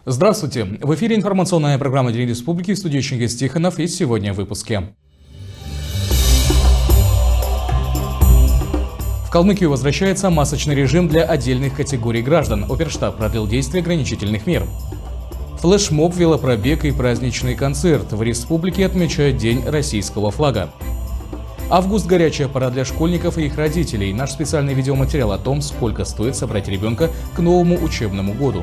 Здравствуйте! В эфире информационная программа День Республики, в студии Чингис Тихонов, и сегодня в выпуске. В Калмыкию возвращается масочный режим для отдельных категорий граждан. Оперштаб продлил действие ограничительных мер. Флешмоб, велопробег и праздничный концерт. В республике отмечают День российского флага. Август – горячая пора для школьников и их родителей. Наш специальный видеоматериал о том, сколько стоит собрать ребенка к новому учебному году.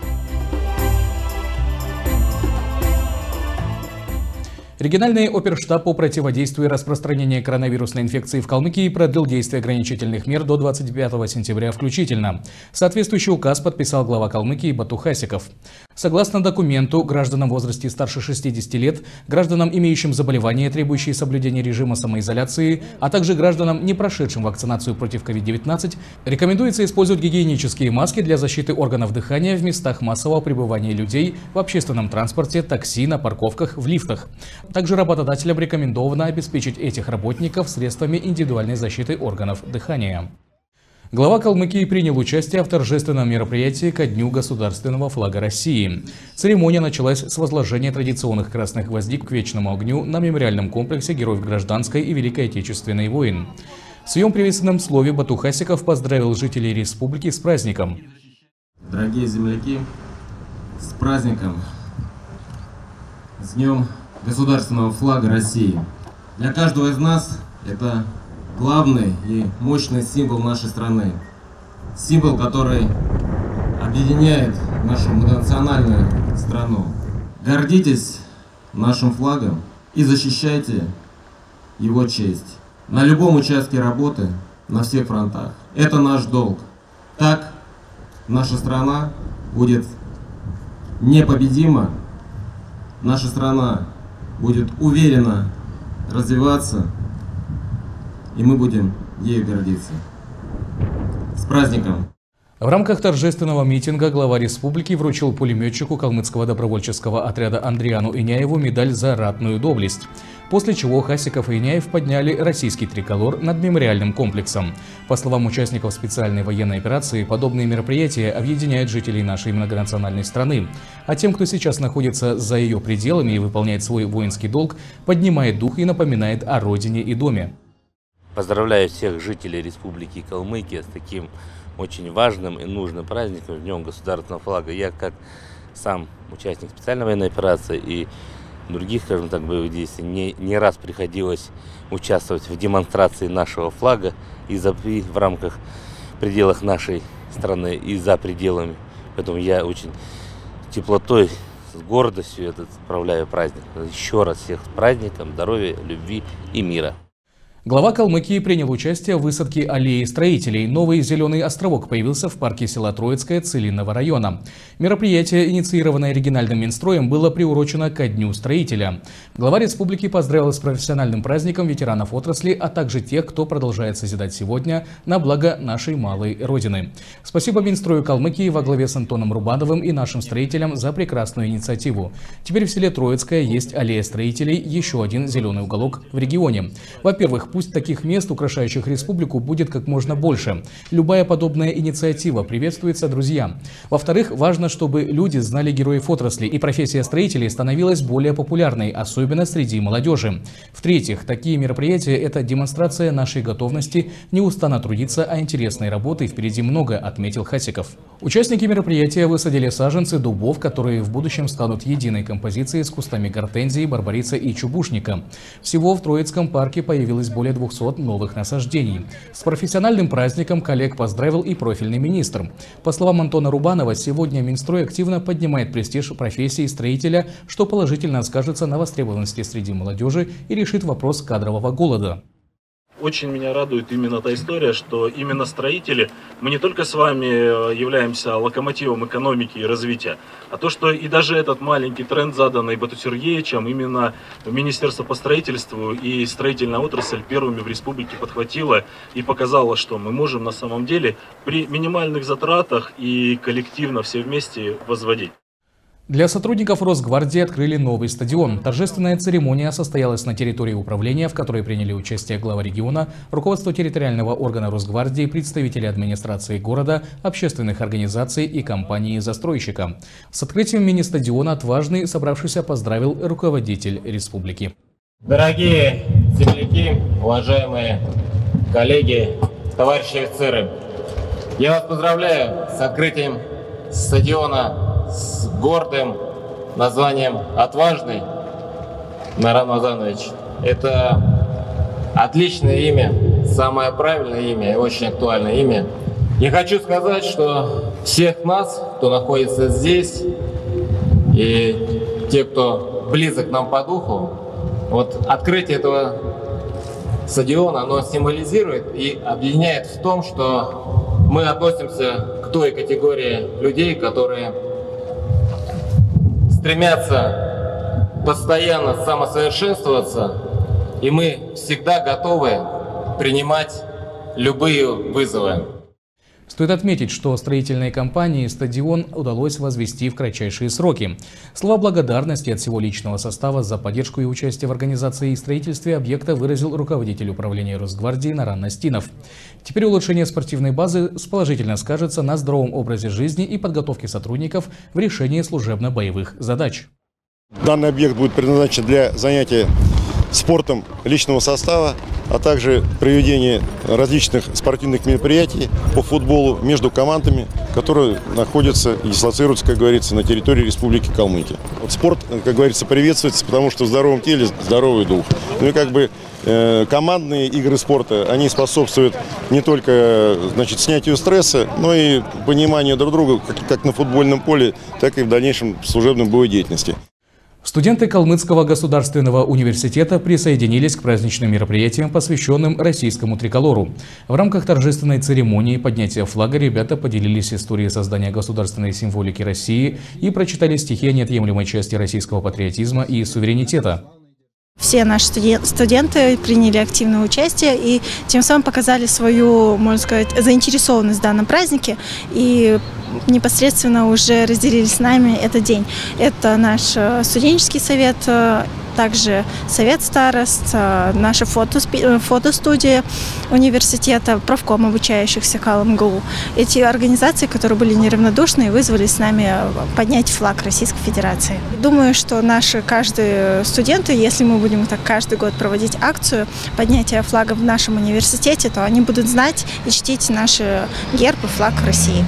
Региональный оперштаб по противодействию распространению коронавирусной инфекции в Калмыкии продлил действие ограничительных мер до 25 сентября включительно. Соответствующий указ подписал глава Калмыкии Бату Хасиков. Согласно документу, гражданам в возрасте старше 60 лет, гражданам, имеющим заболевания, требующие соблюдения режима самоизоляции, а также гражданам, не прошедшим вакцинацию против COVID-19, рекомендуется использовать гигиенические маски для защиты органов дыхания в местах массового пребывания людей, в общественном транспорте, такси, на парковках, в лифтах. Также работодателям рекомендовано обеспечить этих работников средствами индивидуальной защиты органов дыхания. Глава Калмыкии принял участие в торжественном мероприятии ко Дню государственного флага России. Церемония началась с возложения традиционных красных гвоздик к вечному огню на мемориальном комплексе Героев Гражданской и Великой Отечественной войн. В своем приветственном слове Бату Хасиков поздравил жителей республики с праздником. Дорогие земляки, с праздником, с Днем государственного флага России. Для каждого из нас это главный и мощный символ нашей страны. Символ, который объединяет нашу многонациональную страну. Гордитесь нашим флагом и защищайте его честь. На любом участке работы, на всех фронтах. Это наш долг. Так наша страна будет непобедима. Наша страна будет уверенно развиваться, и мы будем ею гордиться. С праздником! В рамках торжественного митинга глава республики вручил пулеметчику калмыцкого добровольческого отряда Андриану Иняеву медаль за ратную доблесть. После чего Хасиков и Иняев подняли российский триколор над мемориальным комплексом. По словам участников специальной военной операции, подобные мероприятия объединяют жителей нашей многонациональной страны. А тем, кто сейчас находится за ее пределами и выполняет свой воинский долг, поднимает дух и напоминает о родине и доме. Поздравляю всех жителей Республики Калмыкия с таким очень важным и нужным праздником, Днем государственного флага. Я, как сам участник специальной военной операции и других, скажем так, боевых действий, не раз приходилось участвовать в демонстрации нашего флага и в рамках пределах нашей страны, и за пределами. Поэтому я очень теплотой, с гордостью отправляю праздник. Еще раз всех с праздником, здоровья, любви и мира. Глава Калмыкии принял участие в высадке аллеи строителей. Новый зеленый островок появился в парке села Троицкое Целинного района. Мероприятие, инициированное региональным Минстроем, было приурочено ко Дню строителя. Глава республики поздравил с профессиональным праздником ветеранов отрасли, а также тех, кто продолжает созидать сегодня на благо нашей малой родины. Спасибо Минстрою Калмыкии во главе с Антоном Рубановым и нашим строителям за прекрасную инициативу. Теперь в селе Троицкое есть аллея строителей, еще один зеленый уголок в регионе. Во-первых, пусть таких мест, украшающих республику, будет как можно больше. Любая подобная инициатива приветствуется, друзья. Во-вторых, важно, чтобы люди знали героев отрасли, и профессия строителей становилась более популярной, особенно среди молодежи. В-третьих, такие мероприятия – это демонстрация нашей готовности неустанно трудиться, а интересной работы впереди много, отметил Хасиков. Участники мероприятия высадили саженцы дубов, которые в будущем станут единой композицией с кустами гортензии, барбариса и чубушника. Всего в Троицком парке появилось более 200 новых насаждений. С профессиональным праздником коллег поздравил и профильный министр. По словам Антона Рубанова, сегодня Минстрой активно поднимает престиж профессии строителя, что положительно скажется на востребованности среди молодежи и решит вопрос кадрового голода. Очень меня радует именно та история, что именно строители, мы не только с вами являемся локомотивом экономики и развития, а то, что и даже этот маленький тренд, заданный Бату Сергеевичем, именно Министерство по строительству и строительная отрасль первыми в республике подхватила и показала, что мы можем на самом деле при минимальных затратах и коллективно все вместе возводить. Для сотрудников Росгвардии открыли новый стадион. Торжественная церемония состоялась на территории управления, в которой приняли участие глава региона, руководство территориального органа Росгвардии, представители администрации города, общественных организаций и компании-застройщика. С открытием мини-стадиона отважный собравшийся поздравил руководитель республики. Дорогие земляки, уважаемые коллеги, товарищи офицеры, я вас поздравляю с открытием стадиона с гордым названием «Отважный». Наран Мазанович, это отличное имя, самое правильное имя и очень актуальное имя. Я хочу сказать, что всех нас, кто находится здесь, и те, кто близок нам по духу, вот открытие этого стадиона, оно символизирует и объединяет в том, что мы относимся к той категории людей, которые стремятся постоянно самосовершенствоваться, и мы всегда готовы принимать любые вызовы. Стоит отметить, что строительной компании стадион удалось возвести в кратчайшие сроки. Слова благодарности от всего личного состава за поддержку и участие в организации и строительстве объекта выразил руководитель управления Росгвардии Наран Настинов. Теперь улучшение спортивной базы положительно скажется на здоровом образе жизни и подготовке сотрудников в решении служебно-боевых задач. Данный объект будет предназначен для занятия спортом личного состава, а также проведения различных спортивных мероприятий по футболу между командами, которые находятся и дислоцируются, как говорится, на территории Республики Калмыкия. Вот спорт, как говорится, приветствуется, потому что в здоровом теле здоровый дух. Ну и командные игры спорта, они способствуют не только, снятию стресса, но и пониманию друг друга как на футбольном поле, так и в дальнейшем служебной боевой деятельности. Студенты Калмыцкого государственного университета присоединились к праздничным мероприятиям, посвященным российскому триколору. В рамках торжественной церемонии поднятия флага ребята поделились историей создания государственной символики России и прочитали стихи о неотъемлемой части российского патриотизма и суверенитета. Все наши студенты приняли активное участие и тем самым показали свою, можно сказать, заинтересованность в данном празднике и непосредственно уже разделили с нами этот день. Это наш студенческий совет, также совет старост, наша фотостудия университета, профком обучающихся КалМГУ. Эти организации, которые были неравнодушны и вызвали с нами поднять флаг Российской Федерации. Думаю, что наши каждые студенты, если мы будем так каждый год проводить акцию поднятия флага в нашем университете, то они будут знать и чтить наши герб и флаг России.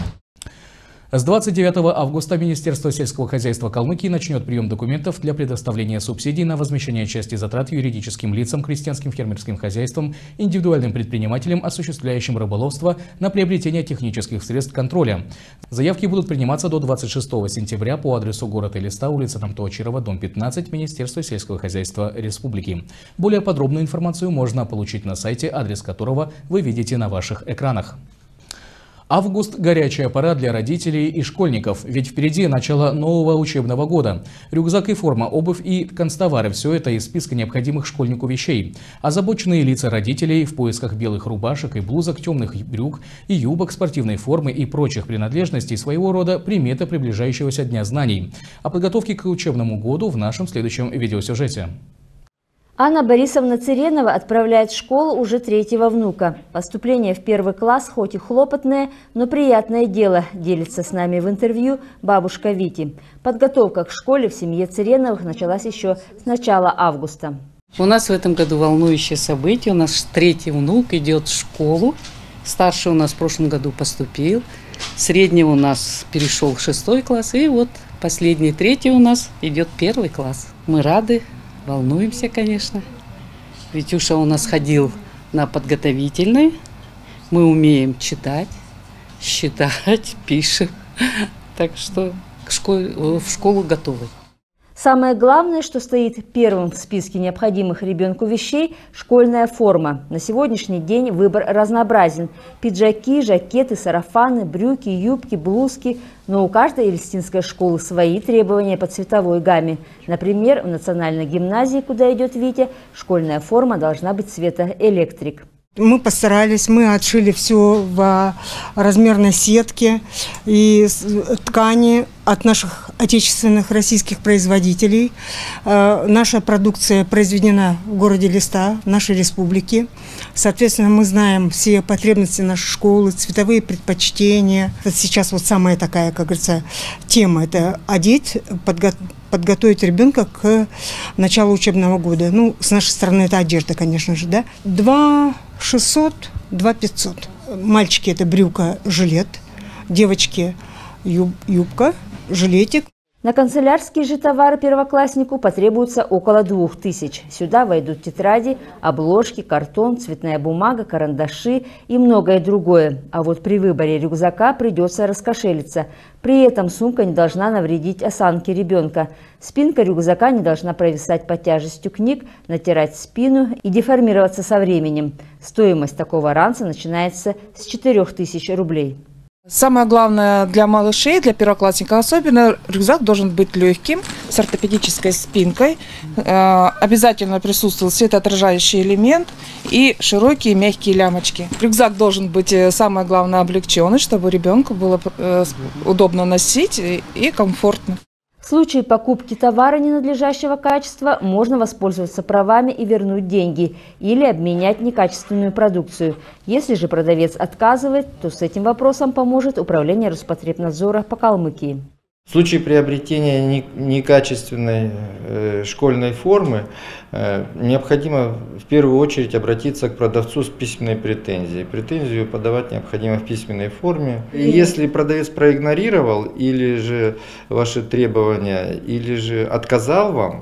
С 29 августа Министерство сельского хозяйства Калмыкии начнет прием документов для предоставления субсидий на возмещение части затрат юридическим лицам, крестьянским фермерским хозяйствам, индивидуальным предпринимателям, осуществляющим рыболовство, на приобретение технических средств контроля. Заявки будут приниматься до 26 сентября по адресу город Элиста, улица Намтоочирова, дом 15, Министерство сельского хозяйства Республики. Более подробную информацию можно получить на сайте, адрес которого вы видите на ваших экранах. Август – горячая пора для родителей и школьников, ведь впереди начало нового учебного года. Рюкзак и форма, обувь и канцтовары – все это из списка необходимых школьнику вещей. Озабоченные лица родителей в поисках белых рубашек и блузок, темных брюк и юбок, спортивной формы и прочих принадлежностей своего рода примета приближающегося Дня знаний. О подготовке к учебному году в нашем следующем видеосюжете. Анна Борисовна Цыренова отправляет в школу уже третьего внука. Поступление в первый класс хоть и хлопотное, но приятное дело, делится с нами в интервью бабушка Вити. Подготовка к школе в семье Цыреновых началась еще с начала августа. У нас в этом году волнующее событие. У нас третий внук идет в школу. Старший у нас в прошлом году поступил. Средний у нас перешел в 6 класс. И вот последний, третий у нас идет 1 класс. Мы рады. Волнуемся, конечно. Витюша у нас ходил на подготовительный. Мы умеем читать, считать, пишем. Так что в школу готовы. Самое главное, что стоит первым в списке необходимых ребенку вещей – школьная форма. На сегодняшний день выбор разнообразен. Пиджаки, жакеты, сарафаны, брюки, юбки, блузки. Но у каждой элистинской школы свои требования по цветовой гамме. Например, в национальной гимназии, куда идет Витя, школьная форма должна быть цвета электрик. Мы постарались, мы отшили все в размерной сетке и ткани от наших отечественных российских производителей. Наша продукция произведена в городе Листа, в нашей республике. Соответственно, мы знаем все потребности нашей школы, цветовые предпочтения. Сейчас вот самая такая, как говорится, тема – это одеть, подготовить ребенка к началу учебного года. Ну, с нашей стороны это одежда, конечно же, да. 2600, 2500. Мальчики – это брюка, жилет, девочки – юбка, жилетик. На канцелярские же товары первокласснику потребуется около 2000. Сюда войдут тетради, обложки, картон, цветная бумага, карандаши и многое другое. А вот при выборе рюкзака придется раскошелиться. При этом сумка не должна навредить осанке ребенка. Спинка рюкзака не должна провисать под тяжестью книг, натирать спину и деформироваться со временем. Стоимость такого ранца начинается с 4000 рублей. Самое главное для малышей, для первоклассников особенно, рюкзак должен быть легким, с ортопедической спинкой. Обязательно присутствовал светоотражающий элемент и широкие мягкие лямочки. Рюкзак должен быть, самое главное, облегченный, чтобы ребенку было удобно носить и комфортно. В случае покупки товара ненадлежащего качества можно воспользоваться правами и вернуть деньги или обменять некачественную продукцию. Если же продавец отказывает, то с этим вопросом поможет Управление Роспотребнадзора по Калмыкии. В случае приобретения некачественной школьной формы необходимо в первую очередь обратиться к продавцу с письменной претензией. Претензию подавать необходимо в письменной форме. Если продавец проигнорировал или же ваши требования, или же отказал вам,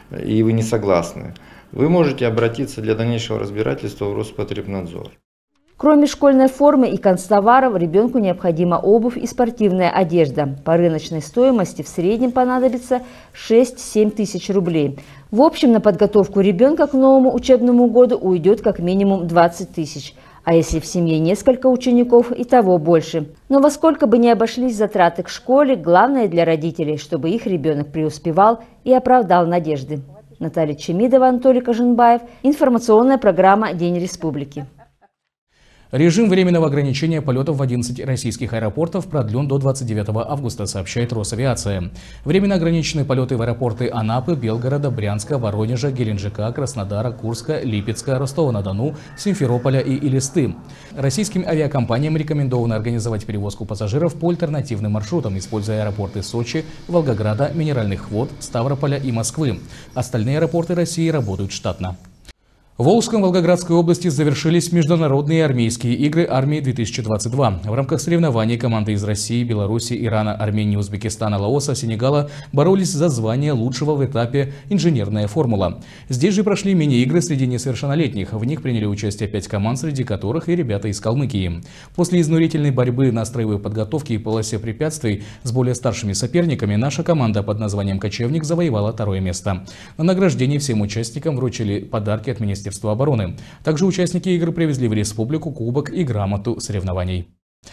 и вы не согласны, вы можете обратиться для дальнейшего разбирательства в Роспотребнадзор. Кроме школьной формы и канцтоваров, ребенку необходима обувь и спортивная одежда. По рыночной стоимости в среднем понадобится 6-7 тысяч рублей. В общем, на подготовку ребенка к новому учебному году уйдет как минимум 20 тысяч. А если в семье несколько учеников, и того больше. Но во сколько бы ни обошлись затраты к школе, главное для родителей, чтобы их ребенок преуспевал и оправдал надежды. Наталья Чемидова, Анатолий Коженбаев. Информационная программа «День Республики». Режим временного ограничения полетов в 11 российских аэропортов продлен до 29 августа, сообщает Росавиация. Временно ограничены полеты в аэропорты Анапы, Белгорода, Брянска, Воронежа, Геленджика, Краснодара, Курска, Липецка, Ростова-на-Дону, Симферополя и Элисты. Российским авиакомпаниям рекомендовано организовать перевозку пассажиров по альтернативным маршрутам, используя аэропорты Сочи, Волгограда, Минеральных вод, Ставрополя и Москвы. Остальные аэропорты России работают штатно. В Волжском Волгоградской области завершились международные армейские игры «Армии-2022». В рамках соревнований команды из России, Беларуси, Ирана, Армении, Узбекистана, Лаоса, Сенегала боролись за звание лучшего в этапе «Инженерная формула». Здесь же прошли мини-игры среди несовершеннолетних. В них приняли участие 5 команд, среди которых и ребята из Калмыкии. После изнурительной борьбы на строевой подготовке и полосе препятствий с более старшими соперниками наша команда под названием «Кочевник» завоевала 2-е место. На награждении всем участникам вручили подарки от Министерства обороны. Также участники игр привезли в республику кубок и грамоту соревнований.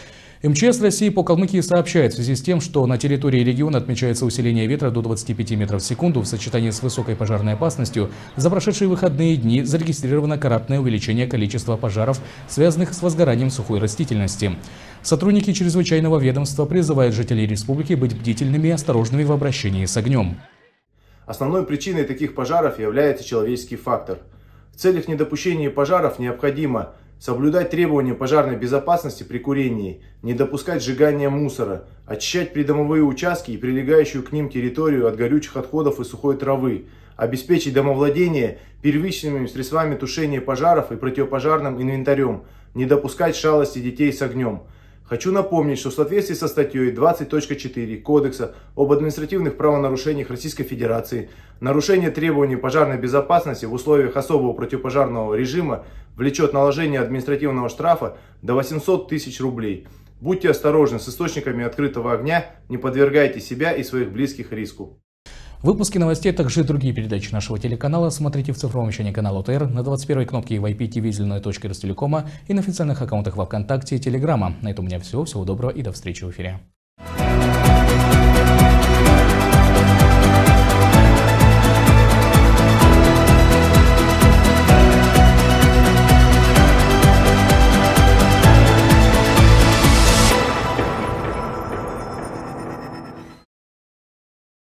МЧС России по Калмыкии сообщает, в связи с тем, что на территории региона отмечается усиление ветра до 25 метров в секунду в сочетании с высокой пожарной опасностью, за прошедшие выходные дни зарегистрировано кратное увеличение количества пожаров, связанных с возгоранием сухой растительности. Сотрудники чрезвычайного ведомства призывают жителей республики быть бдительными и осторожными в обращении с огнем. Основной причиной таких пожаров является человеческий фактор. В целях недопущения пожаров необходимо соблюдать требования пожарной безопасности при курении, не допускать сжигания мусора, очищать придомовые участки и прилегающую к ним территорию от горючих отходов и сухой травы, обеспечить домовладение первичными средствами тушения пожаров и противопожарным инвентарем, не допускать шалости детей с огнем. Хочу напомнить, что в соответствии со статьей 20.4 Кодекса об административных правонарушениях Российской Федерации нарушение требований пожарной безопасности в условиях особого противопожарного режима влечет наложение административного штрафа до 800 тысяч рублей. Будьте осторожны с источниками открытого огня, не подвергайте себя и своих близких риску. Выпуски новостей, а также другие передачи нашего телеканала смотрите в цифровом вещании канала ОТР, на 21-й кнопке в IPTV «Зеленая точка» Ростелекома и на официальных аккаунтах во ВКонтакте и Телеграма. На этом у меня все. Всего доброго и до встречи в эфире.